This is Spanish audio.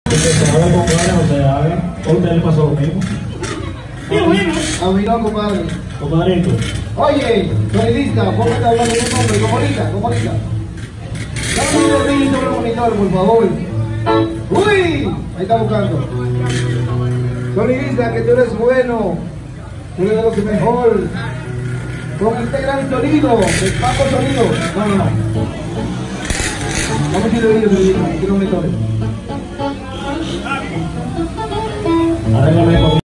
Se habla con ganas, o sea, ¿a usted le pasó lo mismo? Qué bueno. A mí no, compadre. Compadrito. Oye, sonidista, póngate a hablar con un hombre, como ahorita. Dame un dedillo sobre el monitor, por favor. ¡Uy! Ahí está buscando. Sonidista, que tú eres bueno. Tú eres de los mejor. Con este gran sonido, el Paco Sonido. No. Vamos a ir dedillo, sonidista, aquí no me toques. Arréglame